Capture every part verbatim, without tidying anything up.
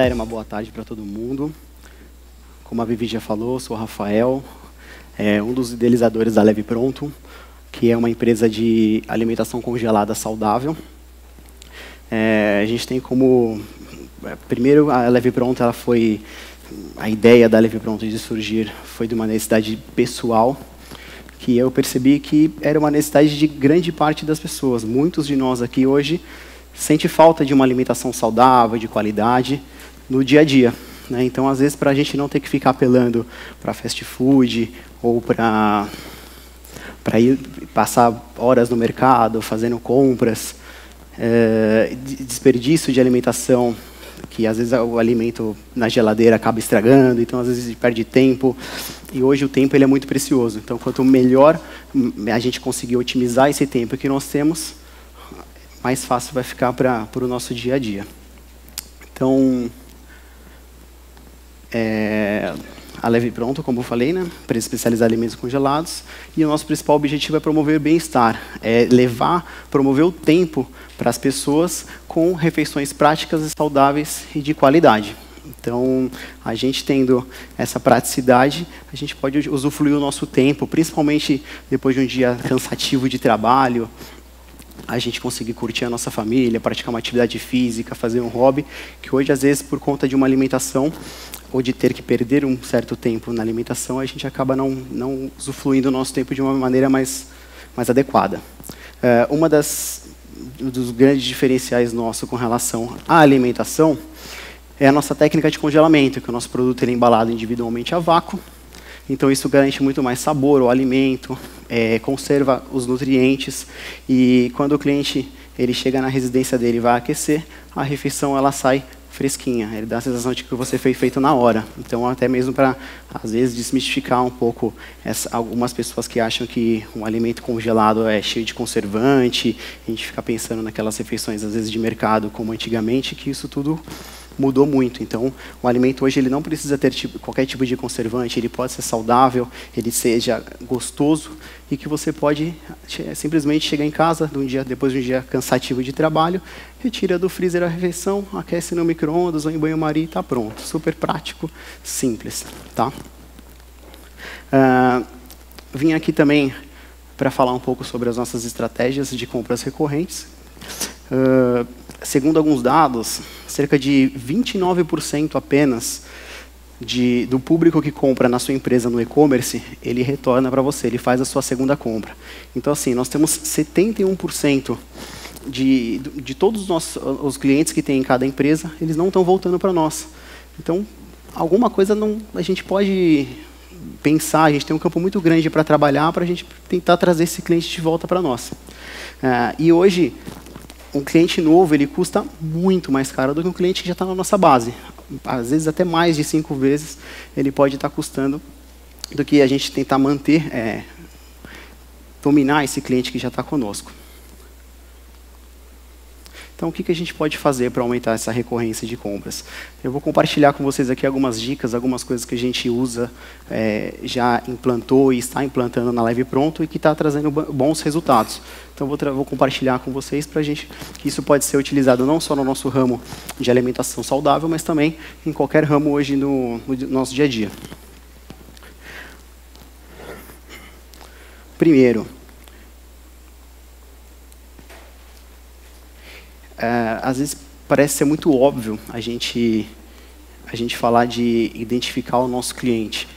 galera, uma boa tarde para todo mundo. Como a Vivi já falou, sou o Rafael, é um dos idealizadores da Leve Pronto, que é uma empresa de alimentação congelada saudável. É, a gente tem como... Primeiro, a Leve Pronto, ela foi... A ideia da Leve Pronto de surgir foi de uma necessidade pessoal, que eu percebi que era uma necessidade de grande parte das pessoas. Muitos de nós aqui hoje sente falta de uma alimentação saudável, de qualidade, no dia a dia, né? Então, às vezes, para a gente não ter que ficar apelando para fast food ou para para ir passar horas no mercado, fazendo compras, é, desperdício de alimentação, que às vezes o alimento na geladeira acaba estragando, então às vezes perde tempo, e hoje o tempo ele é muito precioso. Então, quanto melhor a gente conseguir otimizar esse tempo que nós temos, mais fácil vai ficar para o nosso dia a dia. Então, é, a Leve Pronto, como eu falei, né, para especializar alimentos congelados, e o nosso principal objetivo é promover o bem-estar, é levar, promover o tempo para as pessoas com refeições práticas e saudáveis e de qualidade. Então, a gente tendo essa praticidade, a gente pode usufruir o nosso tempo, principalmente depois de um dia cansativo de trabalho, a gente conseguir curtir a nossa família, praticar uma atividade física, fazer um hobby, que hoje, às vezes, por conta de uma alimentação, ou de ter que perder um certo tempo na alimentação, a gente acaba não, não usufruindo o nosso tempo de uma maneira mais, mais adequada. Uh, uma das dos grandes diferenciais nossos com relação à alimentação é a nossa técnica de congelamento, que o nosso produto ele é embalado individualmente a vácuo. Então, isso garante muito mais sabor ao alimento, é, conserva os nutrientes, e quando o cliente ele chega na residência dele e vai aquecer, a refeição ela sai fresquinha, ele dá a sensação de que você fez feito na hora. Então, até mesmo para, às vezes, desmistificar um pouco essa, algumas pessoas que acham que um alimento congelado é cheio de conservante, a gente fica pensando naquelas refeições, às vezes, de mercado, como antigamente, que isso tudo mudou muito. Então, o alimento hoje ele não precisa ter tipo, qualquer tipo de conservante, ele pode ser saudável, ele seja gostoso, e que você pode simplesmente chegar em casa de um dia, depois de um dia cansativo de trabalho, retira do freezer a refeição, aquece no micro-ondas ou em banho-maria e está pronto. Super prático, simples. Tá? Uh, vim aqui também para falar um pouco sobre as nossas estratégias de compras recorrentes. Uh, segundo alguns dados, cerca de vinte e nove por cento apenas de, do público que compra na sua empresa no e-commerce, ele retorna para você, ele faz a sua segunda compra. Então, assim, nós temos setenta e um por cento de, de todos os, nossos, os clientes que tem em cada empresa, eles não estão voltando para nós. Então, alguma coisa não, a gente pode pensar, a gente tem um campo muito grande para trabalhar, para a gente tentar trazer esse cliente de volta para nós. Uh, e hoje, um cliente novo ele custa muito mais caro do que um cliente que já está na nossa base. Às vezes, até mais de cinco vezes ele pode estar custando do que a gente tentar manter, é, dominar esse cliente que já está conosco. Então, o que, que a gente pode fazer para aumentar essa recorrência de compras? Eu vou compartilhar com vocês aqui algumas dicas, algumas coisas que a gente usa, é, já implantou e está implantando na Leve Pronto e que está trazendo bons resultados. Então, vou, vou compartilhar com vocês para a gente que isso pode ser utilizado não só no nosso ramo de alimentação saudável, mas também em qualquer ramo hoje no, no nosso dia a dia. Primeiro, É, às vezes parece ser muito óbvio a gente, a gente falar de identificar o nosso cliente.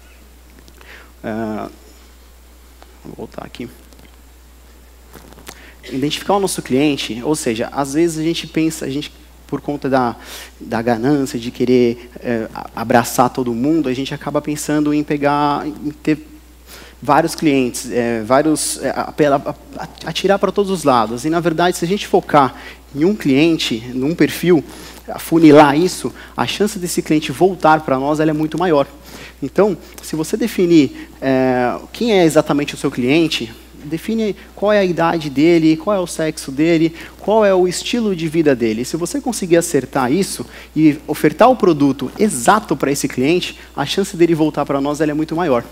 É, vou voltar aqui. Identificar o nosso cliente, ou seja, às vezes a gente pensa, a gente, por conta da, da ganância, de querer é, abraçar todo mundo, a gente acaba pensando em pegar, em ter vários clientes, é, vários, é, atirar para todos os lados. E, na verdade, se a gente focar em um cliente, num perfil, afunilar isso, a chance desse cliente voltar para nós ela é muito maior. Então, se você definir é, quem é exatamente o seu cliente, define qual é a idade dele, qual é o sexo dele, qual é o estilo de vida dele. Se você conseguir acertar isso e ofertar o produto exato para esse cliente, a chance dele voltar para nós ela é muito maior.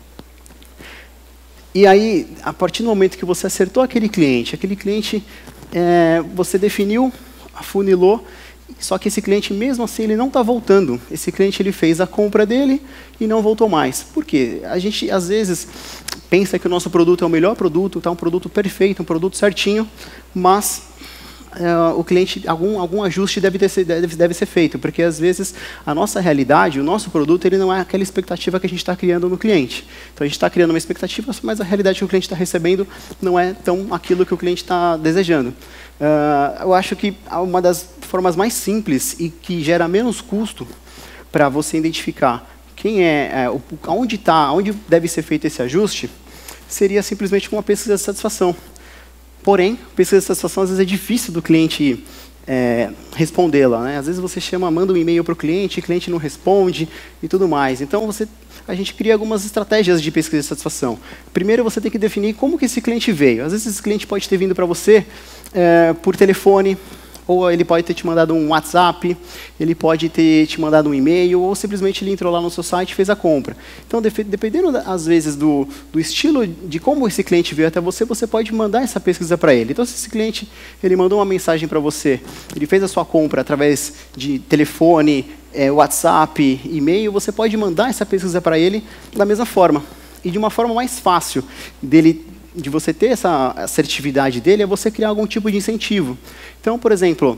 E aí, a partir do momento que você acertou aquele cliente, aquele cliente, é, você definiu, afunilou, Só que esse cliente, mesmo assim, ele não está voltando. Esse cliente ele fez a compra dele e não voltou mais. Por quê? A gente, às vezes, pensa que o nosso produto é o melhor produto, está um produto perfeito, um produto certinho, mas uh, o cliente, algum, algum ajuste deve, ter, deve, deve ser feito, porque, às vezes, a nossa realidade, o nosso produto, ele não é aquela expectativa que a gente está criando no cliente. Então, a gente está criando uma expectativa, mas a realidade que o cliente está recebendo não é tão aquilo que o cliente está desejando. Uh, eu acho que uma das formas mais simples e que gera menos custo para você identificar quem é, é onde está, onde deve ser feito esse ajuste, seria simplesmente uma pesquisa de satisfação. Porém, pesquisa de satisfação às vezes é difícil do cliente é, respondê-la, né? Às vezes você chama, manda um e-mail para o cliente, o cliente não responde e tudo mais. Então você a gente cria algumas estratégias de pesquisa de satisfação. Primeiro, você tem que definir como que esse cliente veio. Às vezes, esse cliente pode ter vindo para você é, por telefone, ou ele pode ter te mandado um WhatsApp, ele pode ter te mandado um e-mail, ou simplesmente ele entrou lá no seu site e fez a compra. Então, dependendo, às vezes, do, do estilo de como esse cliente veio até você, você pode mandar essa pesquisa para ele. Então, se esse cliente ele mandou uma mensagem para você, ele fez a sua compra através de telefone, É, WhatsApp, e-mail, você pode mandar essa pesquisa para ele da mesma forma. E de uma forma mais fácil dele, de você ter essa assertividade dele, é você criar algum tipo de incentivo. Então, por exemplo,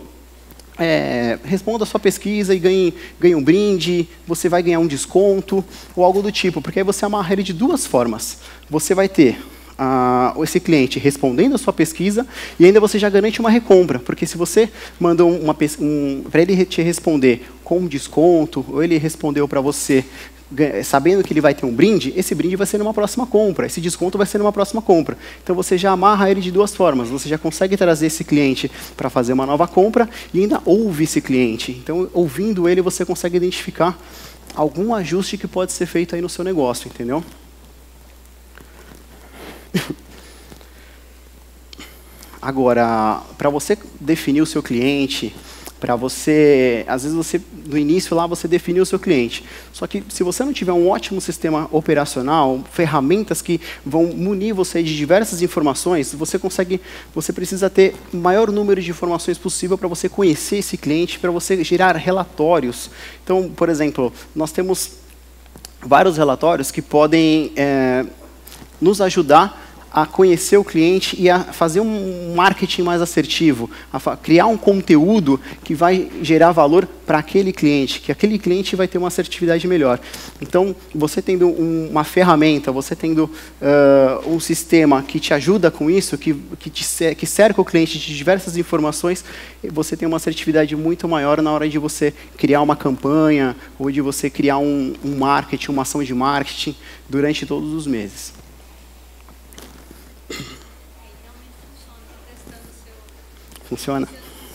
é, responda a sua pesquisa e ganhe, ganhe um brinde, você vai ganhar um desconto, ou algo do tipo, porque aí você amarra ele de duas formas. Você vai ter Uh, esse cliente respondendo a sua pesquisa e ainda você já garante uma recompra, porque se você mandou uma um, para ele te responder com um desconto, ou ele respondeu para você sabendo que ele vai ter um brinde, esse brinde vai ser numa próxima compra, esse desconto vai ser numa próxima compra. Então você já amarra ele de duas formas, você já consegue trazer esse cliente para fazer uma nova compra e ainda ouve esse cliente. Então, ouvindo ele, você consegue identificar algum ajuste que pode ser feito aí no seu negócio, entendeu? Agora, para você definir o seu cliente, para você, às vezes você, no início lá, você definiu o seu cliente. Só que se você não tiver um ótimo sistema operacional, ferramentas que vão munir você de diversas informações, você consegue, você precisa ter o maior número de informações possível para você conhecer esse cliente, para você gerar relatórios. Então, por exemplo, nós temos vários relatórios que podem é, nos ajudar a conhecer o cliente e a fazer um marketing mais assertivo, a criar um conteúdo que vai gerar valor para aquele cliente, que aquele cliente vai ter uma assertividade melhor. Então, você tendo um, uma ferramenta, você tendo uh, um sistema que te ajuda com isso, que, que, te, que cerca o cliente de diversas informações, você tem uma assertividade muito maior na hora de você criar uma campanha ou de você criar um, um marketing, uma ação de marketing durante todos os meses. Funciona?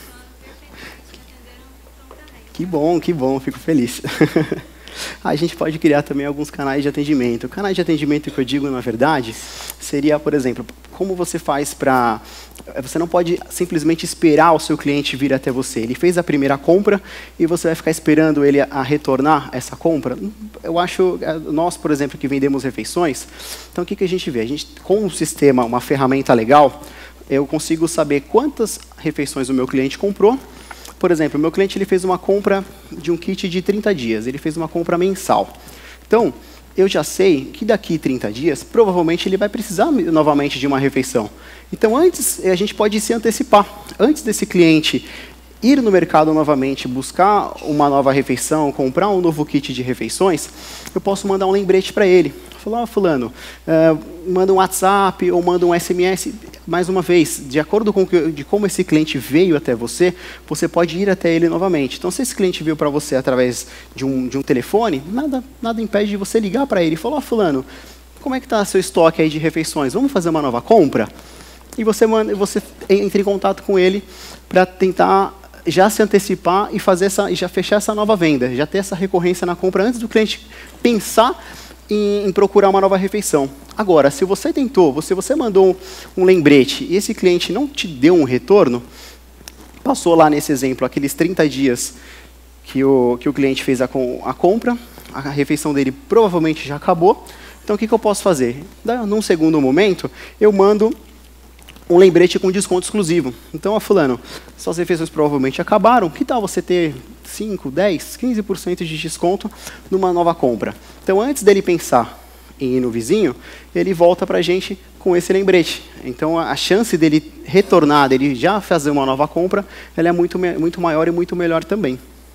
Que bom, que bom, fico feliz. A gente pode criar também alguns canais de atendimento. O canal de atendimento que eu digo, na verdade, seria, por exemplo, como você faz para... Você não pode simplesmente esperar o seu cliente vir até você. Ele fez a primeira compra e você vai ficar esperando ele a retornar essa compra? Eu acho, nós, por exemplo, que vendemos refeições, então o que, que a gente vê? A gente, com um sistema, uma ferramenta legal, eu consigo saber quantas refeições o meu cliente comprou. Por exemplo, o meu cliente ele fez uma compra de um kit de trinta dias, ele fez uma compra mensal. Então, eu já sei que daqui trinta dias, provavelmente ele vai precisar novamente de uma refeição. Então, antes, a gente pode se antecipar. Antes desse cliente ir no mercado novamente, buscar uma nova refeição, comprar um novo kit de refeições, eu posso mandar um lembrete para ele. Falar, ah, fulano, uh, manda um WhatsApp ou manda um S M S, mais uma vez, de acordo com que, de como esse cliente veio até você, você pode ir até ele novamente. Então, se esse cliente veio para você através de um, de um telefone, nada, nada impede de você ligar para ele e falar, ah, fulano, como é que está seu estoque aí de refeições? Vamos fazer uma nova compra? E você, manda, você entra em contato com ele para tentar já se antecipar e fazer essa, e já fechar essa nova venda, já ter essa recorrência na compra antes do cliente pensar em, em procurar uma nova refeição. Agora, se você tentou, você, você mandou um, um lembrete e esse cliente não te deu um retorno, passou lá nesse exemplo, aqueles trinta dias que o, que o cliente fez a, a compra, a refeição dele provavelmente já acabou, então o que, que eu posso fazer? Num segundo momento, eu mando um lembrete com desconto exclusivo. Então, ó, fulano, suas refeições provavelmente acabaram, que tal você ter cinco, dez, quinze por cento de desconto numa nova compra? Então, antes dele pensar em ir no vizinho, ele volta para a gente com esse lembrete. Então, a chance dele retornar, dele já fazer uma nova compra, ela é muito, muito maior e muito melhor também.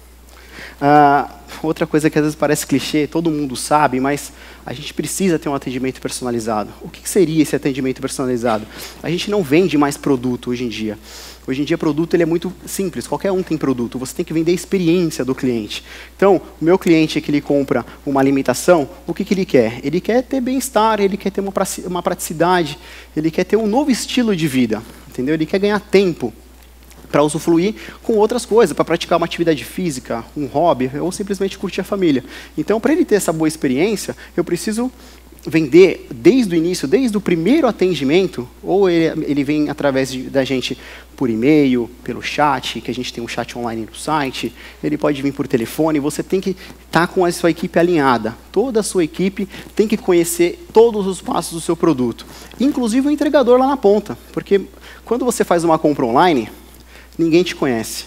Ah, outra coisa que às vezes parece clichê, todo mundo sabe, mas a gente precisa ter um atendimento personalizado. O que seria esse atendimento personalizado? A gente não vende mais produto hoje em dia. Hoje em dia, produto ele é muito simples, qualquer um tem produto, você tem que vender a experiência do cliente. Então, o meu cliente que ele compra uma alimentação, o que, que ele quer? Ele quer ter bem-estar, ele quer ter uma, uma praticidade, ele quer ter um novo estilo de vida, entendeu? Ele quer ganhar tempo para usufruir com outras coisas, para praticar uma atividade física, um hobby, ou simplesmente curtir a família. Então, para ele ter essa boa experiência, eu preciso vender desde o início, desde o primeiro atendimento, ou ele, ele vem através de, da gente por e-mail, pelo chat, que a gente tem um chat online no site, ele pode vir por telefone, você tem que estar com a sua equipe alinhada. Toda a sua equipe tem que conhecer todos os passos do seu produto, inclusive o entregador lá na ponta, porque quando você faz uma compra online, ninguém te conhece.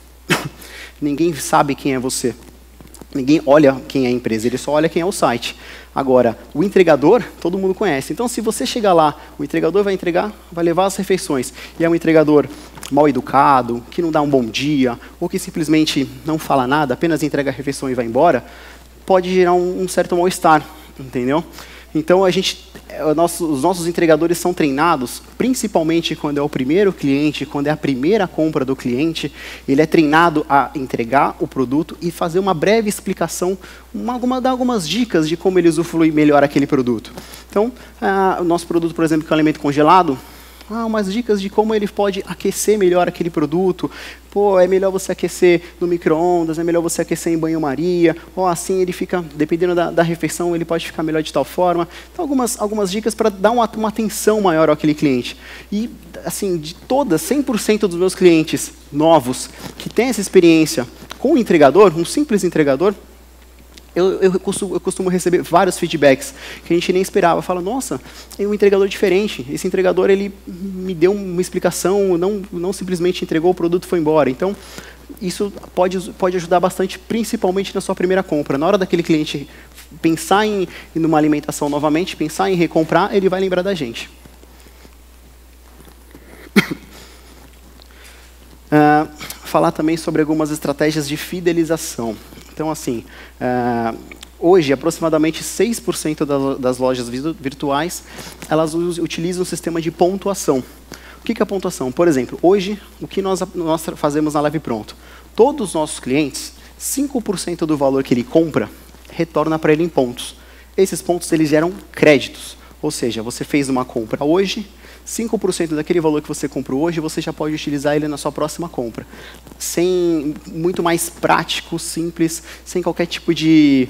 Ninguém sabe quem é você. Ninguém olha quem é a empresa, ele só olha quem é o site. Agora, o entregador, todo mundo conhece. Então, se você chegar lá, o entregador vai entregar, vai levar as refeições, e é um entregador mal educado, que não dá um bom dia, ou que simplesmente não fala nada, apenas entrega a refeição e vai embora, pode gerar um, um certo mal-estar, entendeu? Então, a gente, nosso, os nossos entregadores são treinados, principalmente quando é o primeiro cliente, quando é a primeira compra do cliente, ele é treinado a entregar o produto e fazer uma breve explicação, uma, alguma, dar algumas dicas de como ele usufrui melhor aquele produto. Então, ah, o nosso produto, por exemplo, que é um alimento congelado, ah, umas dicas de como ele pode aquecer melhor aquele produto. Pô, é melhor você aquecer no micro-ondas, é melhor você aquecer em banho-maria, ou assim ele fica, dependendo da, da refeição, ele pode ficar melhor de tal forma. Então, algumas, algumas dicas para dar uma, uma atenção maior àquele cliente. E, assim, de todas, cem por cento dos meus clientes novos que têm essa experiência com o entregador, um simples entregador, Eu, eu, costumo, eu costumo receber vários feedbacks que a gente nem esperava. Fala, nossa, é um entregador diferente. Esse entregador ele me deu uma explicação, não, não simplesmente entregou o produto e foi embora. Então, isso pode, pode ajudar bastante, principalmente na sua primeira compra. Na hora daquele cliente pensar em, em uma alimentação novamente, pensar em recomprar, ele vai lembrar da gente. uh, falar também sobre algumas estratégias de fidelização. Então, assim, uh, hoje, aproximadamente seis por cento das lojas virtuais, elas utilizam o sistema de pontuação. O que é a pontuação? Por exemplo, hoje, o que nós, nós fazemos na Leve Pronto? Todos os nossos clientes, cinco por cento do valor que ele compra, retorna para ele em pontos. Esses pontos, eles geram créditos. Ou seja, você fez uma compra hoje, cinco por cento daquele valor que você comprou hoje, você já pode utilizar ele na sua próxima compra. Sem, muito mais prático, simples, sem qualquer tipo de,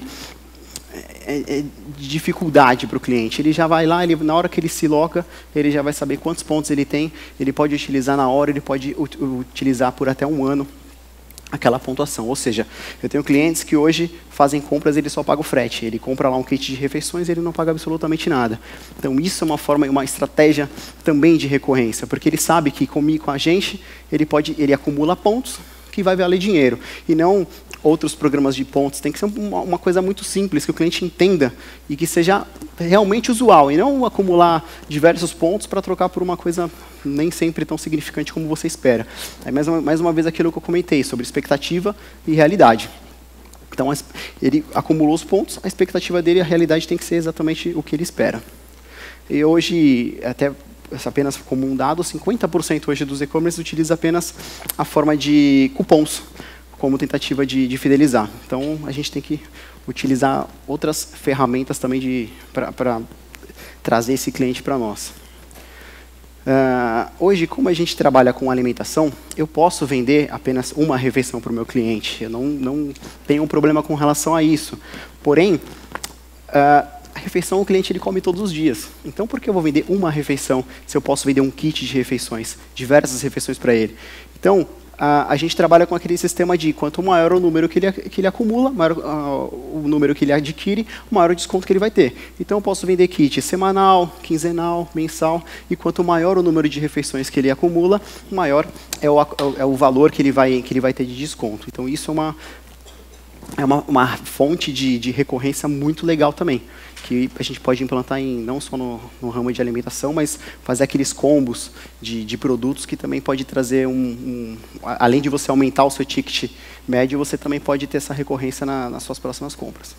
de dificuldade para o cliente. Ele já vai lá, ele, na hora que ele se loga, ele já vai saber quantos pontos ele tem, ele pode utilizar na hora, ele pode utilizar por até um ano aquela pontuação. Ou seja, eu tenho clientes que hoje fazem compras e ele só paga o frete. Ele compra lá um kit de refeições e ele não paga absolutamente nada. Então, isso é uma forma, uma estratégia também de recorrência, porque ele sabe que comigo, com a gente, ele, pode, ele acumula pontos que vai valer dinheiro. E não outros programas de pontos. Tem que ser uma, uma coisa muito simples, que o cliente entenda e que seja realmente usual. E não acumular diversos pontos para trocar por uma coisa nem sempre tão significante como você espera. É mais uma, mais uma vez aquilo que eu comentei, sobre expectativa e realidade. Então, ele acumulou os pontos, a expectativa dele e a realidade tem que ser exatamente o que ele espera. E hoje, até apenas como um dado, cinquenta por cento hoje dos e-commerce utiliza apenas a forma de cupons, como tentativa de, de fidelizar. Então, a gente tem que utilizar outras ferramentas também para trazer esse cliente para nós. Uh, hoje, como a gente trabalha com alimentação, eu posso vender apenas uma refeição para o meu cliente. Eu não, não tenho um problema com relação a isso. Porém, uh, a refeição o cliente ele come todos os dias. Então, por que eu vou vender uma refeição se eu posso vender um kit de refeições, diversas refeições para ele? Então, a, a gente trabalha com aquele sistema de quanto maior o número que ele, que ele acumula, maior uh, o número que ele adquire, maior o desconto que ele vai ter. Então, eu posso vender kit semanal, quinzenal, mensal, e quanto maior o número de refeições que ele acumula, maior é o, é o valor que ele, vai, que ele vai ter de desconto. Então, isso é uma, é uma, uma fonte de, de recorrência muito legal também, que a gente pode implantar em, não só no, no ramo de alimentação, mas fazer aqueles combos de, de produtos que também pode trazer um, um... Além de você aumentar o seu ticket médio, você também pode ter essa recorrência na, nas suas próximas compras.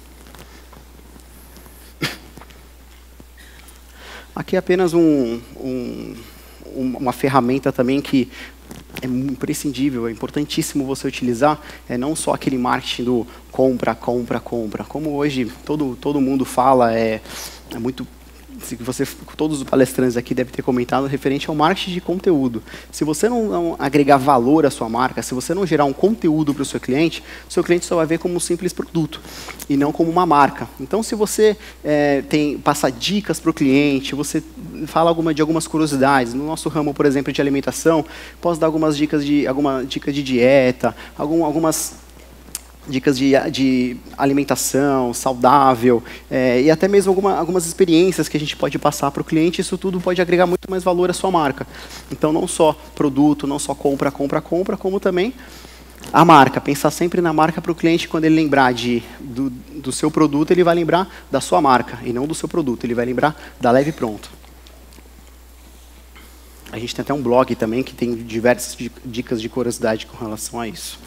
Aqui é apenas um, um, uma ferramenta também que é imprescindível, é importantíssimo você utilizar, é não só aquele marketing do compra, compra, compra. Como hoje todo, todo mundo fala, é, é muito... Se você, todos os palestrantes aqui devem ter comentado referente ao marketing de conteúdo. Se você não, não agregar valor à sua marca, se você não gerar um conteúdo para o seu cliente, o seu cliente só vai ver como um simples produto e não como uma marca. Então, se você é, tem, passa dicas para o cliente, você fala alguma, de algumas curiosidades. No nosso ramo, por exemplo, de alimentação, posso dar algumas dicas de, alguma dica de dieta, algum, algumas... dicas de, de alimentação saudável, é, e até mesmo alguma, algumas experiências que a gente pode passar para o cliente, isso tudo pode agregar muito mais valor à sua marca. Então, não só produto, não só compra, compra, compra, como também a marca. Pensar sempre na marca para o cliente, quando ele lembrar de, do, do seu produto, ele vai lembrar da sua marca, e não do seu produto, ele vai lembrar da Leve Pronto. A gente tem até um blog também que tem diversas dicas de curiosidade com relação a isso.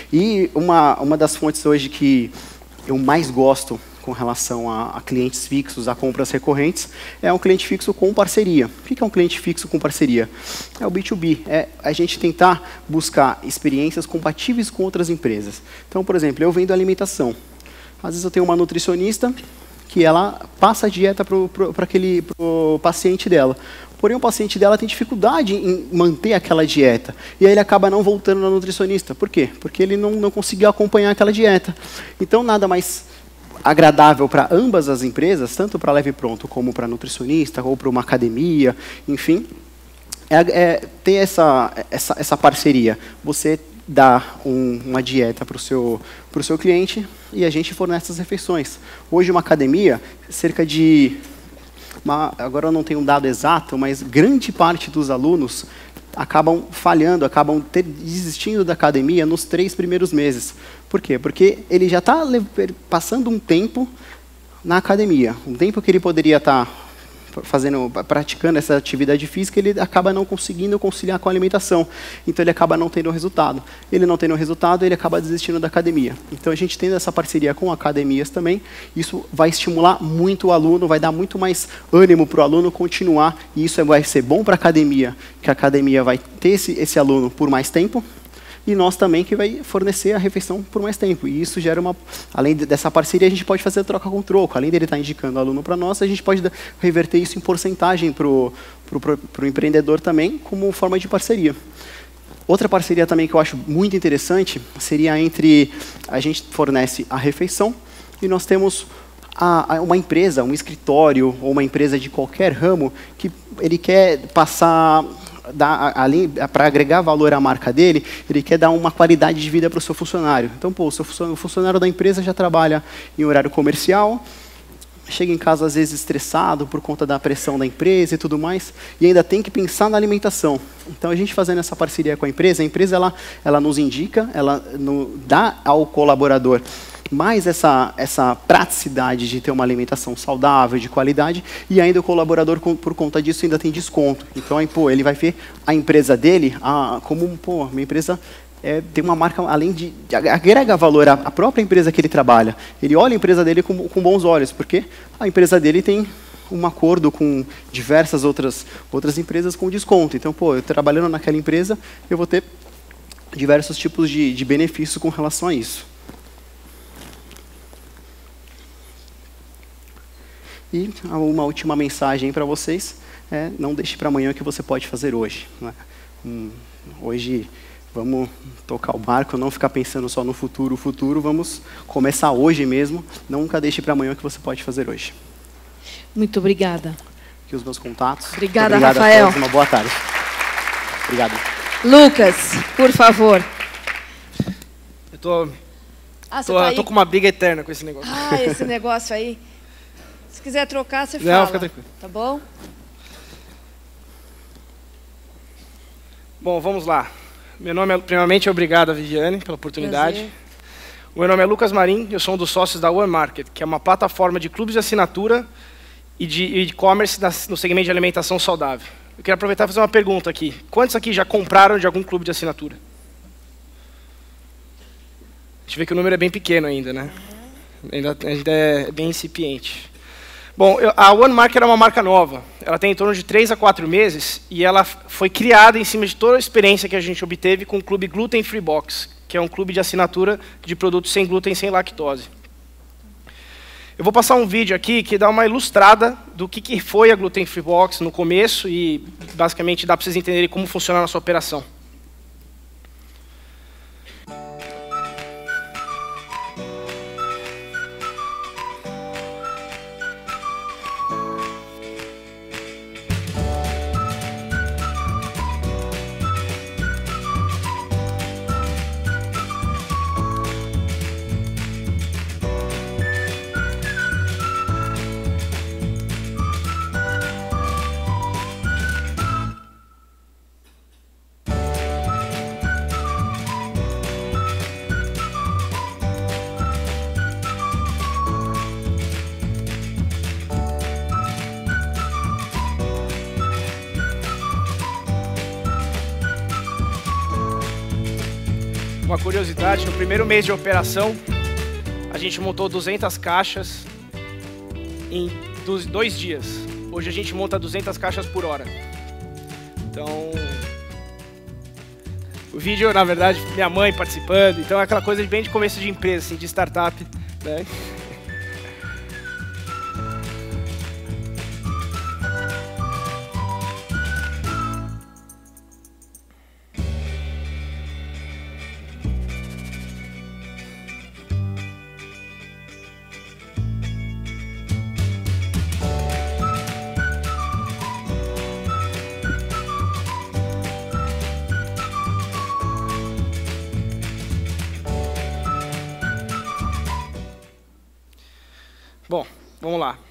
E uma, uma das fontes hoje que eu mais gosto com relação a, a clientes fixos, a compras recorrentes, é um cliente fixo com parceria. O que é um cliente fixo com parceria? É o B dois B, é a gente tentar buscar experiências compatíveis com outras empresas. Então, por exemplo, eu vendo alimentação. Às vezes eu tenho uma nutricionista que ela passa a dieta para aquele pro paciente dela. Porém, o paciente dela tem dificuldade em manter aquela dieta. E aí ele acaba não voltando na nutricionista. Por quê? Porque ele não, não conseguiu acompanhar aquela dieta. Então, nada mais agradável para ambas as empresas, tanto para a Leve Pronto como para a nutricionista, ou para uma academia, enfim, é, é ter essa, essa, essa parceria. Você dá um, uma dieta para o seu, pro seu cliente e a gente fornece essas refeições. Hoje, uma academia, cerca de... Uma, agora eu não tenho um dado exato, mas grande parte dos alunos acabam falhando, acabam ter, desistindo da academia nos três primeiros meses. Por quê? Porque ele já está passando um tempo na academia, um tempo que ele poderia estar tá fazendo, praticando essa atividade física, ele acaba não conseguindo conciliar com a alimentação. Então, ele acaba não tendo resultado. Ele não tendo resultado, ele acaba desistindo da academia. Então, a gente tendo essa parceria com academias também, isso vai estimular muito o aluno, vai dar muito mais ânimo para o aluno continuar, e isso vai ser bom para a academia, que a academia vai ter esse, esse aluno por mais tempo, e nós também que vai fornecer a refeição por mais tempo. E isso gera uma... Além dessa parceria, a gente pode fazer troca com troco. Além dele estar indicando o aluno para nós, a gente pode reverter isso em porcentagem para o empreendedor também, como forma de parceria. Outra parceria também que eu acho muito interessante seria entre... A gente fornece a refeição e nós temos a, a uma empresa, um escritório ou uma empresa de qualquer ramo que ele quer passar... para agregar valor à marca dele, ele quer dar uma qualidade de vida para o seu funcionário. Então, pô, o, seu funcionário, o funcionário da empresa já trabalha em horário comercial, chega em casa às vezes estressado por conta da pressão da empresa e tudo mais, e ainda tem que pensar na alimentação. Então, a gente fazendo essa parceria com a empresa, a empresa ela, ela nos indica, ela no, dá ao colaborador mais essa, essa praticidade de ter uma alimentação saudável, de qualidade, e ainda o colaborador, com, por conta disso, ainda tem desconto. Então, aí, pô, ele vai ver a empresa dele a, como, pô, minha empresa é, tem uma marca, além de, de agrega valor à, à própria empresa que ele trabalha. Ele olha a empresa dele com, com bons olhos, porque a empresa dele tem um acordo com diversas outras, outras empresas com desconto. Então, pô, eu trabalhando naquela empresa, eu vou ter diversos tipos de, de benefícios com relação a isso. E uma última mensagem para vocês é: não deixe para amanhã o que você pode fazer hoje. Né? Hum, hoje vamos tocar o barco, não ficar pensando só no futuro, futuro, vamos começar hoje mesmo. Nunca deixe para amanhã o que você pode fazer hoje. Muito obrigada. Aqui os meus contatos. Obrigada, Obrigado Rafael. A todos, uma boa tarde. Obrigado. Lucas, por favor. Eu tô, ah, tô, tá tô com uma briga eterna com esse negócio. Ah, esse negócio aí. Se quiser trocar, você Não, fala. fica tranquilo. Tá bom? Bom, vamos lá. Meu nome é, primeiramente, obrigado a Viviane pela oportunidade. Prazer. O meu nome é Lucas Marim, eu sou um dos sócios da One Market, que é uma plataforma de clubes de assinatura e de e-commerce no segmento de alimentação saudável. Eu queria aproveitar e fazer uma pergunta aqui. Quantos aqui já compraram de algum clube de assinatura? A gente vê que o número é bem pequeno ainda, né? Ainda, ainda é bem incipiente. Bom, eu, a One Market é uma marca nova. Ela tem em torno de três a quatro meses e ela foi criada em cima de toda a experiência que a gente obteve com o clube Gluten Free Box, que é um clube de assinatura de produtos sem glúten e sem lactose. Eu vou passar um vídeo aqui que dá uma ilustrada do que, que foi a Gluten Free Box no começo e, basicamente, dá para vocês entenderem como funciona a nossa operação. Uma curiosidade, no primeiro mês de operação, a gente montou duzentas caixas em dois dias. Hoje a gente monta duzentas caixas por hora. Então, o vídeo, na verdade, minha mãe participando, então é aquela coisa bem de começo de empresa, assim, de startup, né? Bom, vamos lá.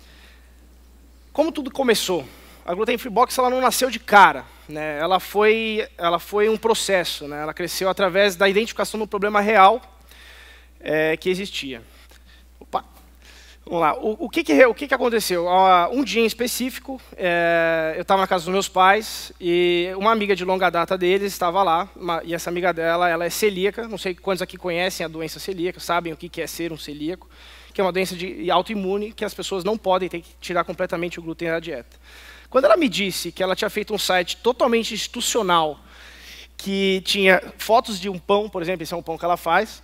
Como tudo começou? A Gluten Free Box ela não nasceu de cara, né? Ela foi, ela foi um processo, né? Ela cresceu através da identificação do problema real é, que existia. Opa. Vamos lá. O, o, que, que, o que, que aconteceu? Um dia em específico, é, eu estava na casa dos meus pais e uma amiga de longa data deles estava lá, uma, e essa amiga dela, ela é celíaca. Não sei quantos aqui conhecem a doença celíaca, sabem o que, que é ser um celíaco, que é uma doença de autoimune que as pessoas não podem, ter que tirar completamente o glúten da dieta. Quando ela me disse que ela tinha feito um site totalmente institucional, que tinha fotos de um pão, por exemplo, esse é um pão que ela faz,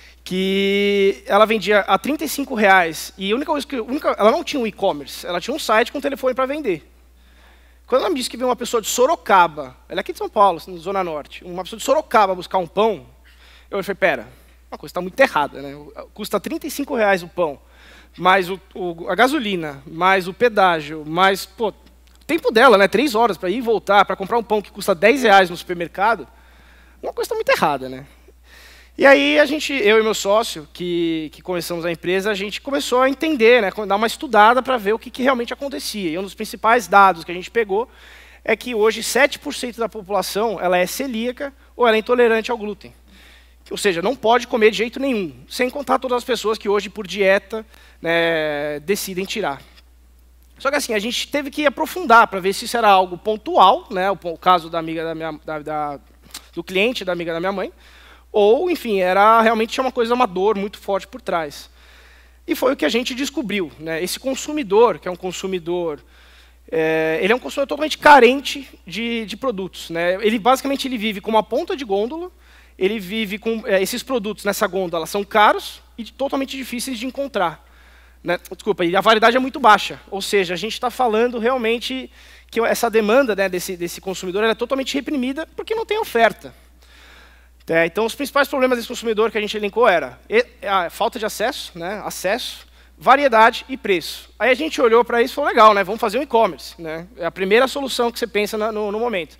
que ela vendia a trinta e cinco reais, e a única coisa que, a única, ela não tinha um e-commerce, ela tinha um site com telefone para vender. Quando ela me disse que veio uma pessoa de Sorocaba, ela é aqui de São Paulo, na Zona Norte, uma pessoa de Sorocaba buscar um pão, eu falei, pera, uma coisa está muito errada, né? Custa trinta e cinco reais o pão, mais o, o, a gasolina, mais o pedágio, mais pô, o tempo dela, né? Três horas para ir e voltar, para comprar um pão que custa dez reais no supermercado, uma coisa está muito errada, né? E aí a gente, eu e meu sócio, que, que começamos a empresa, a gente começou a entender, né? Dar uma estudada para ver o que, que realmente acontecia. E um dos principais dados que a gente pegou é que hoje sete por cento da população ela é celíaca ou ela é intolerante ao glúten. Ou seja, não pode comer de jeito nenhum, sem contar todas as pessoas que hoje, por dieta, né, decidem tirar. Só que assim, a gente teve que aprofundar para ver se isso era algo pontual, né, o, o caso da amiga da minha, da, da, do cliente da amiga da minha mãe, ou, enfim, era realmente tinha uma coisa, uma dor muito forte por trás. E foi o que a gente descobriu, né, esse consumidor, que é um consumidor, é, ele é um consumidor totalmente carente de, de produtos, né, ele basicamente ele vive com uma ponta de gôndola. Ele vive com é, esses produtos nessa gôndola, são caros e totalmente difíceis de encontrar. Né? Desculpa, e a variedade é muito baixa. Ou seja, a gente está falando realmente que essa demanda, né, desse, desse consumidor ela é totalmente reprimida porque não tem oferta. É, então, os principais problemas desse consumidor que a gente elencou era a falta de acesso, né, acesso, variedade e preço. Aí a gente olhou para isso e falou, legal, né, vamos fazer um e-commerce. Né? É a primeira solução que você pensa na, no, no momento.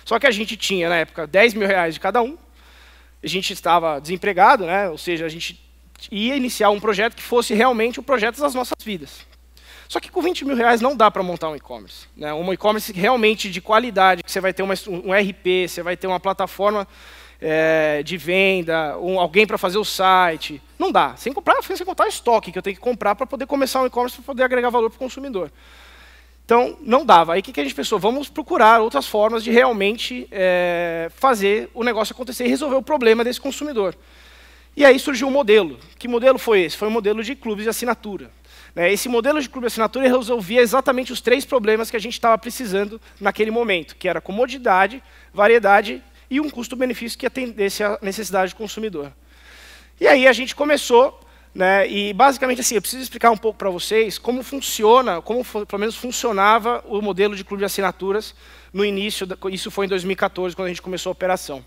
Só que a gente tinha, na época, dez mil reais de cada um, a gente estava desempregado, né? Ou seja, a gente ia iniciar um projeto que fosse realmente o projeto das nossas vidas. Só que com vinte mil reais não dá para montar um e-commerce, né? Um e-commerce realmente de qualidade, que você vai ter uma, um R P, você vai ter uma plataforma é, de venda, um, alguém para fazer o site. Não dá. Sem comprar, sem contar estoque que eu tenho que comprar para poder começar um e-commerce, para poder agregar valor para o consumidor. Então, não dava. Aí o que, que a gente pensou? Vamos procurar outras formas de realmente é, fazer o negócio acontecer e resolver o problema desse consumidor. E aí surgiu um modelo. Que modelo foi esse? Foi um modelo de clubes de assinatura. Esse modelo de clube de assinatura resolvia exatamente os três problemas que a gente estava precisando naquele momento, que era comodidade, variedade e um custo-benefício que atendesse à necessidade do consumidor. E aí a gente começou, né, e basicamente assim, eu preciso explicar um pouco para vocês como funciona, como pelo menos funcionava o modelo de clube de assinaturas no início, isso foi em dois mil e quatorze, quando a gente começou a operação.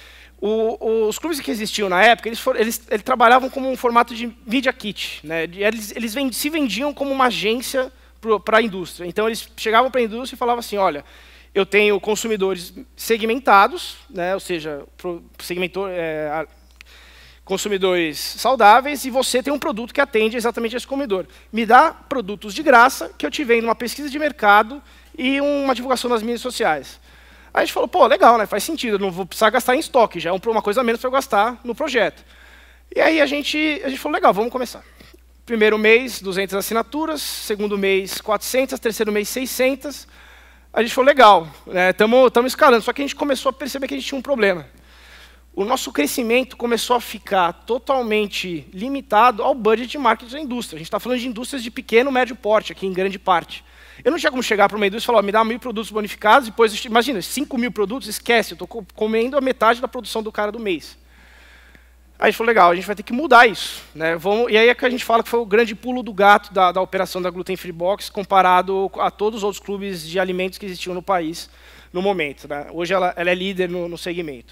O, os clubes que existiam na época, eles, for, eles, eles trabalhavam como um formato de media kit, né? Eles, eles vend, se vendiam como uma agência para a indústria. Então, eles chegavam para a indústria e falavam assim, olha, eu tenho consumidores segmentados, né? Ou seja, segmentor, é, consumidores saudáveis, e você tem um produto que atende exatamente esse consumidor. Me dá produtos de graça, que eu te vendo uma pesquisa de mercado e uma divulgação nas mídias sociais. Aí a gente falou, pô, legal, né? Faz sentido, eu não vou precisar gastar em estoque, já é uma coisa a menos para eu gastar no projeto. E aí a gente, a gente falou, legal, vamos começar. Primeiro mês, duzentas assinaturas, segundo mês, quatrocentas, terceiro mês, seiscentas. A gente falou, legal, estamos né, escalando, só que a gente começou a perceber que a gente tinha um problema. O nosso crescimento começou a ficar totalmente limitado ao budget de marketing da indústria. A gente está falando de indústrias de pequeno, médio porte, aqui em grande parte. Eu não tinha como chegar para uma indústria e falar, oh, me dá mil produtos bonificados, depois, imagina, cinco mil produtos, esquece, eu estou comendo a metade da produção do cara do mês. Aí a gente falou, legal, a gente vai ter que mudar isso. Né? Vamos, e aí é que a gente fala que foi o grande pulo do gato da, da operação da Gluten Free Box, comparado a todos os outros clubes de alimentos que existiam no país no momento. Né? Hoje ela, ela é líder no, no segmento.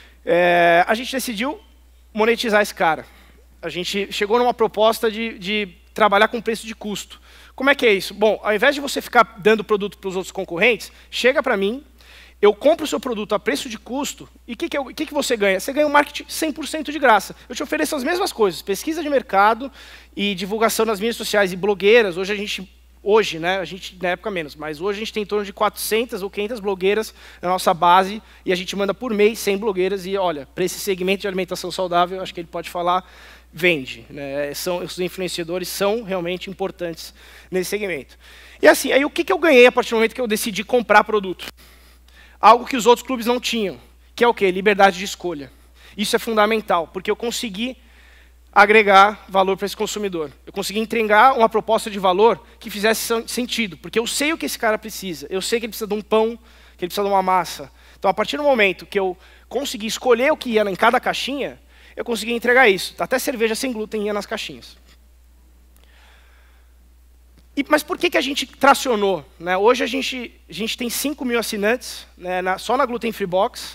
É, a gente decidiu monetizar esse cara. A gente chegou numa proposta de, de trabalhar com preço de custo. Como é que é isso? Bom, ao invés de você ficar dando produto para os outros concorrentes, chega para mim, eu compro o seu produto a preço de custo, e o que, que, eu, que, que você ganha? Você ganha um marketing cem por cento de graça. Eu te ofereço as mesmas coisas, pesquisa de mercado e divulgação nas mídias sociais e blogueiras. Hoje a gente, hoje, né, a gente na época menos, mas hoje a gente tem em torno de quatrocentas ou quinhentas blogueiras na nossa base, e a gente manda por mês cem blogueiras, e olha, para esse segmento de alimentação saudável, acho que ele pode falar, vende. Né? São, os influenciadores são realmente importantes nesse segmento. E assim, aí o que, que eu ganhei a partir do momento que eu decidi comprar produto? Algo que os outros clubes não tinham, que é o quê? Liberdade de escolha. Isso é fundamental, porque eu consegui agregar valor para esse consumidor. Eu consegui entregar uma proposta de valor que fizesse sentido, porque eu sei o que esse cara precisa. Eu sei que ele precisa de um pão, que ele precisa de uma massa. Então, a partir do momento que eu consegui escolher o que ia em cada caixinha, eu consegui entregar isso. Até cerveja sem glúten ia nas caixinhas. E, mas por que, que a gente tracionou? Né? Hoje a gente, a gente tem cinco mil assinantes, né, na, só na Gluten Free Box.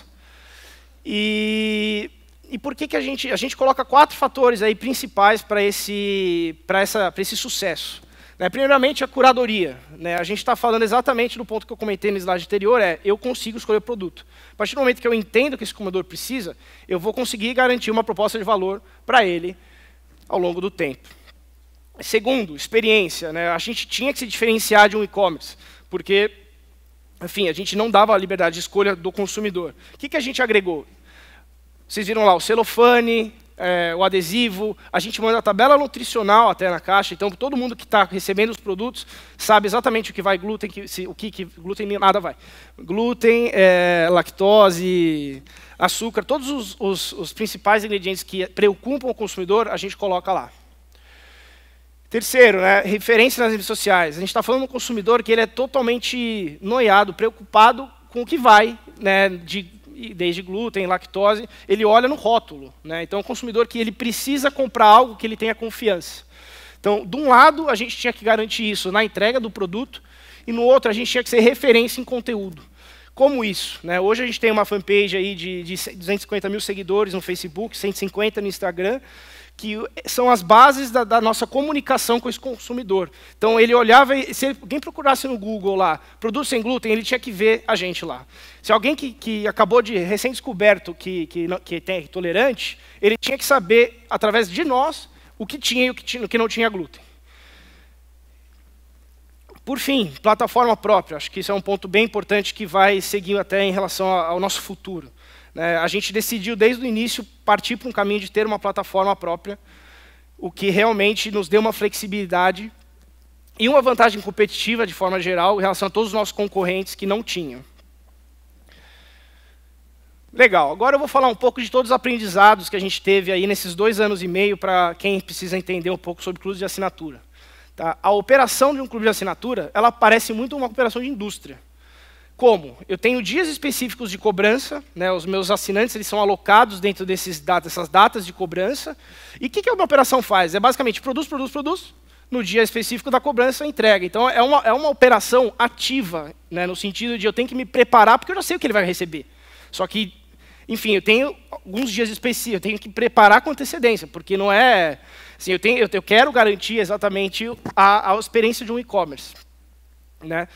E, e por que, que a gente, a gente coloca quatro fatores aí principais para esse, para essa, para esse sucesso? Né? Primeiramente, a curadoria. Né? A gente está falando exatamente do ponto que eu comentei no slide anterior, é eu consigo escolher o produto. A partir do momento que eu entendo o que esse consumidor precisa, eu vou conseguir garantir uma proposta de valor para ele ao longo do tempo. Segundo, experiência. Né? A gente tinha que se diferenciar de um e-commerce, porque, enfim, a gente não dava a liberdade de escolha do consumidor. O que, que a gente agregou? Vocês viram lá o celofane, é, o adesivo, a gente manda a tabela nutricional até na caixa, então todo mundo que está recebendo os produtos sabe exatamente o que vai glúten, que, se, o que, que glúten nada vai. Glúten, é, lactose, açúcar, todos os, os, os principais ingredientes que preocupam o consumidor, a gente coloca lá. Terceiro, né, referência nas redes sociais. A gente está falando de um consumidor que ele é totalmente noiado, preocupado com o que vai, né, de, desde glúten, lactose, ele olha no rótulo. Né? Então, é um consumidor que ele precisa comprar algo que ele tenha confiança. Então, de um lado, a gente tinha que garantir isso na entrega do produto, e no outro, a gente tinha que ser referência em conteúdo. Como isso? Né? Hoje a gente tem uma fanpage aí de, de duzentos e cinquenta mil seguidores no Facebook, cento e cinquenta no Instagram. que são as bases da, da nossa comunicação com esse consumidor. Então, ele olhava, e, se alguém procurasse no Google lá, produto sem glúten, ele tinha que ver a gente lá. Se alguém que, que acabou de recém-descoberto que, que, que é intolerante, ele tinha que saber, através de nós, o que tinha e o que, tinha, o que não tinha glúten. Por fim, plataforma própria. Acho que isso é um ponto bem importante que vai seguir até em relação ao nosso futuro. Né? A gente decidiu, desde o início, partir para um caminho de ter uma plataforma própria, o que realmente nos deu uma flexibilidade e uma vantagem competitiva, de forma geral, em relação a todos os nossos concorrentes que não tinham. Legal, agora eu vou falar um pouco de todos os aprendizados que a gente teve aí nesses dois anos e meio para quem precisa entender um pouco sobre clubes de assinatura. Tá? A operação de um clube de assinatura, ela parece muito uma operação de indústria. Como? Eu tenho dias específicos de cobrança, né, os meus assinantes eles são alocados dentro desses datas, dessas datas de cobrança. E o que, que uma operação faz? É basicamente produz, produz, produz, no dia específico da cobrança, entrega. Então é uma, é uma operação ativa, né, no sentido de eu tenho que me preparar, porque eu já sei o que ele vai receber. Só que, enfim, eu tenho alguns dias específicos, eu tenho que preparar com antecedência, porque não é... Assim, eu, tenho, eu, eu quero garantir exatamente a, a experiência de um e-commerce. Né?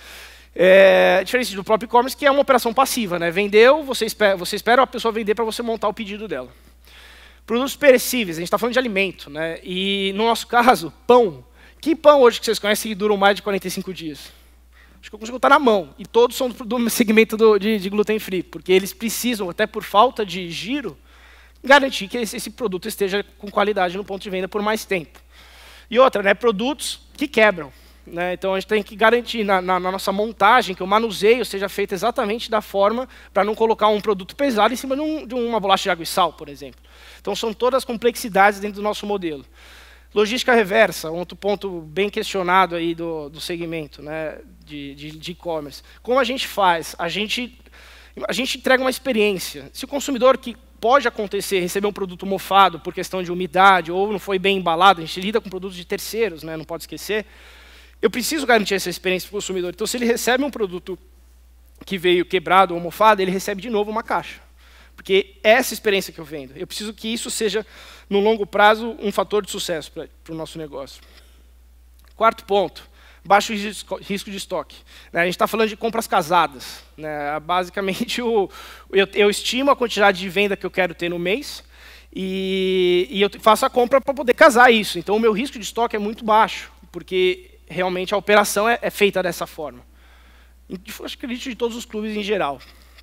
É, diferente do próprio e-commerce, que é uma operação passiva. Né? Vendeu, você espera, você espera a pessoa vender para você montar o pedido dela. Produtos perecíveis, a gente está falando de alimento. Né? E, no nosso caso, pão. Que pão hoje que vocês conhecem que duram mais de quarenta e cinco dias? Acho que eu consigo botar na mão. E todos são do segmento do, de, de gluten free, porque eles precisam, até por falta de giro, garantir que esse, esse produto esteja com qualidade no ponto de venda por mais tempo. E outra, né, produtos que quebram. Né? Então, a gente tem que garantir na, na, na nossa montagem que o manuseio seja feito exatamente da forma para não colocar um produto pesado em cima de, um, de uma bolacha de água e sal, por exemplo. Então, são todas as complexidades dentro do nosso modelo. Logística reversa, outro ponto bem questionado aí do, do segmento, né, de e-commerce. Como a gente faz? A gente, a gente entrega uma experiência. Se o consumidor que pode acontecer, receber um produto mofado por questão de umidade ou não foi bem embalado, a gente lida com produtos de terceiros, né, não pode esquecer, eu preciso garantir essa experiência para o consumidor. Então, se ele recebe um produto que veio quebrado ou mofado, ele recebe de novo uma caixa. Porque é essa experiência que eu vendo. Eu preciso que isso seja, no longo prazo, um fator de sucesso para o nosso negócio. Quarto ponto, baixo risco de estoque. A gente está falando de compras casadas. Né? Basicamente, o, eu, eu estimo a quantidade de venda que eu quero ter no mês e, e eu faço a compra para poder casar isso. Então, o meu risco de estoque é muito baixo, porque realmente a operação é, é feita dessa forma. Acho que acredito de todos os clubes em geral.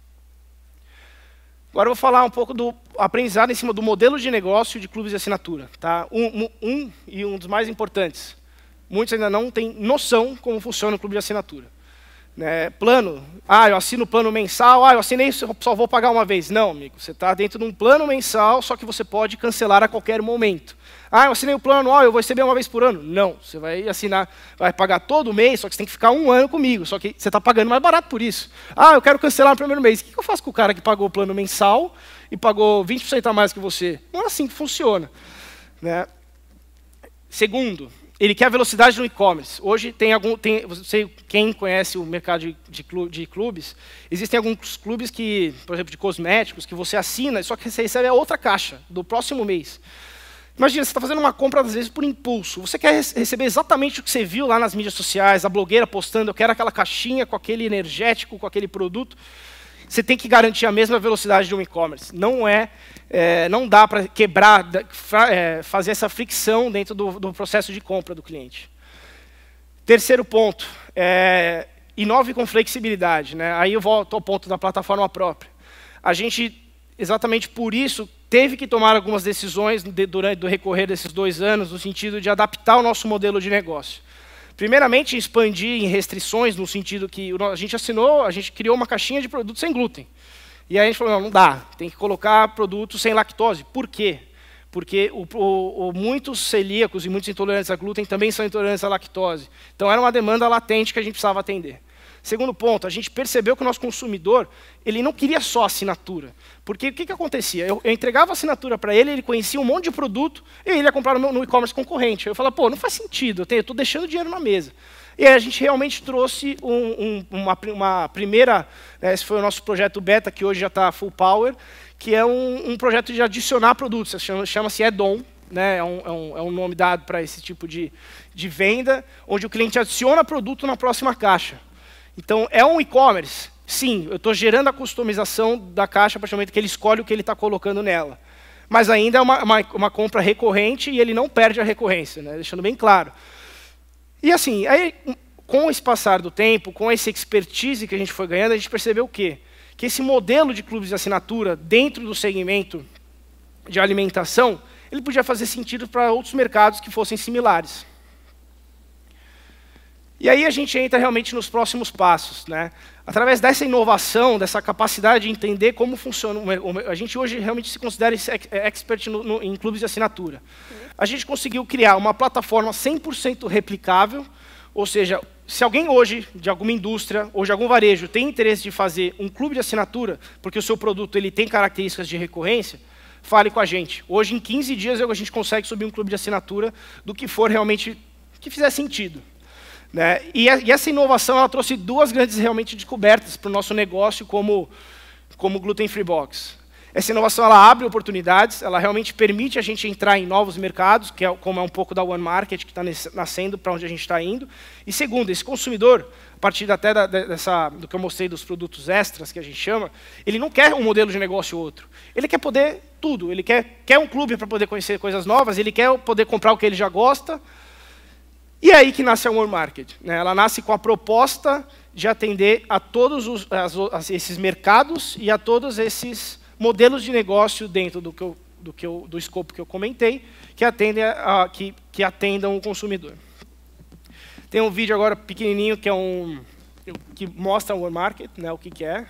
Agora eu vou falar um pouco do aprendizado em cima do modelo de negócio de clubes de assinatura. Tá? Um, um, e um dos mais importantes. Muitos ainda não têm noção como funciona o clube de assinatura. Né? Plano, ah, eu assino plano mensal, ah, eu assinei, só vou pagar uma vez. Não, amigo, você está dentro de um plano mensal, só que você pode cancelar a qualquer momento. Ah, eu assinei o plano anual, eu vou receber uma vez por ano. Não, você vai assinar, vai pagar todo mês, só que você tem que ficar um ano comigo, só que você está pagando mais barato por isso. Ah, eu quero cancelar no primeiro mês. O que eu faço com o cara que pagou o plano mensal e pagou vinte por cento a mais que você? Não é assim que funciona. Né? Segundo, ele quer velocidade no e-commerce. Hoje, tem algum, tem, você, quem conhece o mercado de, de, clube, de clubes, existem alguns clubes, que, por exemplo, de cosméticos, que você assina, só que você recebe a outra caixa do próximo mês. Imagina, você está fazendo uma compra, às vezes, por impulso. Você quer receber exatamente o que você viu lá nas mídias sociais, a blogueira postando, eu quero aquela caixinha com aquele energético, com aquele produto. Você tem que garantir a mesma velocidade de um e-commerce. Não, é, é, não dá para quebrar, é, fazer essa fricção dentro do, do processo de compra do cliente. Terceiro ponto, é, inove com flexibilidade. Né? Aí eu volto ao ponto da plataforma própria. A gente, exatamente por isso, teve que tomar algumas decisões de, durante o recorrer desses dois anos, no sentido de adaptar o nosso modelo de negócio. Primeiramente, expandir em restrições, no sentido que a gente assinou, a gente criou uma caixinha de produtos sem glúten. E aí a gente falou, não, não dá, tem que colocar produtos sem lactose. Por quê? Porque o, o, o, muitos celíacos e muitos intolerantes a glúten também são intolerantes à lactose. Então, era uma demanda latente que a gente precisava atender. Segundo ponto, a gente percebeu que o nosso consumidor ele não queria só assinatura. Porque o que, que acontecia? Eu, eu entregava a assinatura para ele, ele conhecia um monte de produto, e ele ia comprar no, no e-commerce concorrente. Eu falava, pô, não faz sentido, eu estou deixando dinheiro na mesa. E aí a gente realmente trouxe um, um, uma, uma primeira, né, esse foi o nosso projeto beta, que hoje já está full power, que é um, um projeto de adicionar produtos, chama-se add-on. né, é, um, é, um, é um nome dado para esse tipo de, de venda, onde o cliente adiciona produto na próxima caixa. Então, é um e-commerce? Sim, eu estou gerando a customização da caixa a partir do momento que ele escolhe o que ele está colocando nela. Mas ainda é uma, uma, uma compra recorrente e ele não perde a recorrência, né, deixando bem claro. E assim, aí, com esse passar do tempo, com essa expertise que a gente foi ganhando, a gente percebeu o quê? Que esse modelo de clubes de assinatura dentro do segmento de alimentação, ele podia fazer sentido para outros mercados que fossem similares. E aí a gente entra realmente nos próximos passos, né? Através dessa inovação, dessa capacidade de entender como funciona, a gente hoje realmente se considera expert no, no, em clubes de assinatura. A gente conseguiu criar uma plataforma cem por cento replicável, ou seja, se alguém hoje, de alguma indústria ou de algum varejo, tem interesse de fazer um clube de assinatura, porque o seu produto ele tem características de recorrência, fale com a gente. Hoje, em quinze dias, a gente consegue subir um clube de assinatura do que for realmente, que fizer sentido. Né? E, a, e essa inovação ela trouxe duas grandes realmente descobertas para o nosso negócio como, como Gluten Free Box. Essa inovação ela abre oportunidades, ela realmente permite a gente entrar em novos mercados, que é, como é um pouco da One Market, que está nascendo para onde a gente está indo. E segundo, esse consumidor, a partir até da, dessa, do que eu mostrei dos produtos extras, que a gente chama, ele não quer um modelo de negócio ou outro. Ele quer poder tudo. Ele quer, quer um clube para poder conhecer coisas novas, ele quer poder comprar o que ele já gosta. E é aí que nasce a One Market. Né? Ela nasce com a proposta de atender a todos os, as, esses mercados e a todos esses modelos de negócio dentro do, que eu, do, que eu, do escopo que eu comentei, que, atendem a, que, que atendam o consumidor. Tem um vídeo agora pequenininho que, é um, que mostra o One Market, né, o que, que é.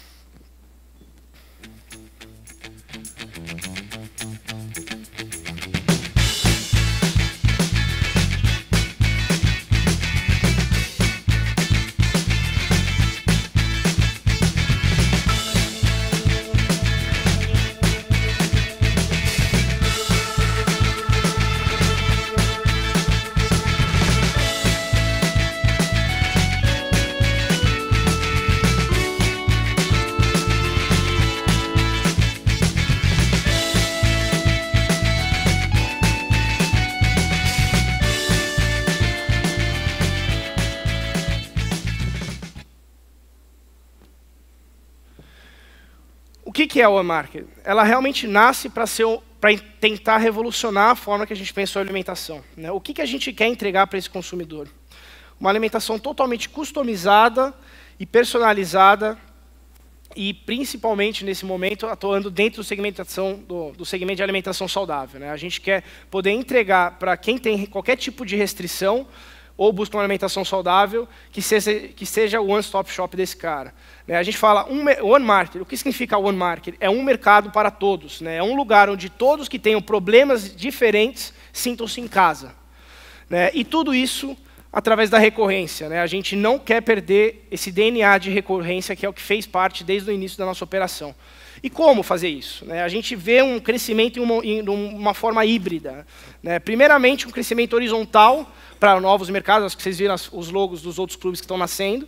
O que, que é a One Market? Ela realmente nasce para tentar revolucionar a forma que a gente pensa a alimentação. Né? O que, que a gente quer entregar para esse consumidor? Uma alimentação totalmente customizada e personalizada e, principalmente, nesse momento, atuando dentro do, segmentação, do, do segmento de alimentação saudável. Né? A gente quer poder entregar para quem tem qualquer tipo de restrição ou busca uma alimentação saudável, que seja, que seja o one-stop shop desse cara. Né? A gente fala um, One Market. O que significa One Market? É um mercado para todos. Né? É um lugar onde todos que tenham problemas diferentes sintam-se em casa. Né? E tudo isso através da recorrência. Né? A gente não quer perder esse D N A de recorrência, que é o que fez parte desde o início da nossa operação. E como fazer isso? Né? A gente vê um crescimento em uma, em uma forma híbrida. Né? Primeiramente, um crescimento horizontal para novos mercados, acho que vocês viram os logos dos outros clubes que estão nascendo.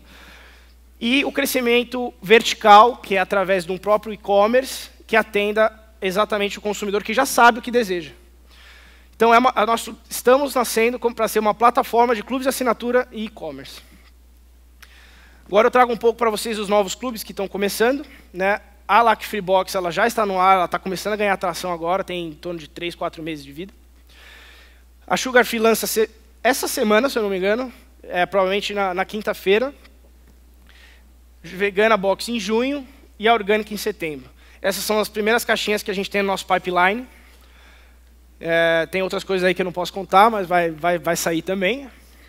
E o crescimento vertical, que é através de um próprio e-commerce, que atenda exatamente o consumidor que já sabe o que deseja. Então, é uma, a nós estamos nascendo para ser uma plataforma de clubes de assinatura e e-commerce. Agora eu trago um pouco para vocês os novos clubes que estão começando. Né? A Lac Free Box ela já está no ar, ela está começando a ganhar atração agora, tem em torno de três, quatro meses de vida. A Sugar Free lança se, essa semana, se eu não me engano, é, provavelmente na, na quinta-feira. Vegana Box em junho e a Organic em setembro. Essas são as primeiras caixinhas que a gente tem no nosso pipeline. É, tem outras coisas aí que eu não posso contar, mas vai, vai, vai sair também.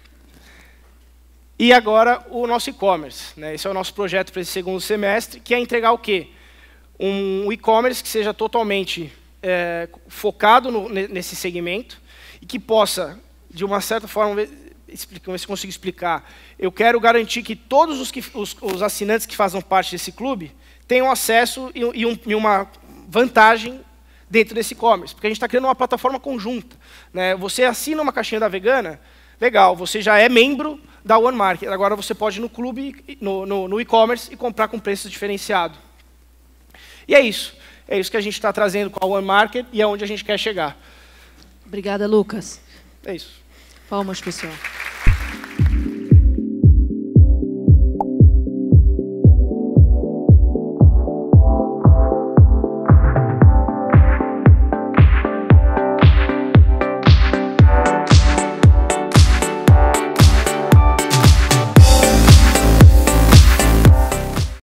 E agora o nosso e-commerce. Né? Esse é o nosso projeto para esse segundo semestre, que é entregar o quê? Um e-commerce que seja totalmente é, focado no, nesse segmento e que possa, de uma certa forma, ver se consigo explicar, eu quero garantir que todos os, que, os, os assinantes que fazem parte desse clube tenham acesso e, e, um, e uma vantagem dentro desse e-commerce, porque a gente está criando uma plataforma conjunta. Né? Você assina uma caixinha da Vegana, legal, você já é membro da One Market, agora você pode ir no clube, no, no, no e-commerce e comprar com preço diferenciado. E é isso, é isso que a gente está trazendo com a One Market e é onde a gente quer chegar. Obrigada, Lucas. É isso. Palmas, pessoal.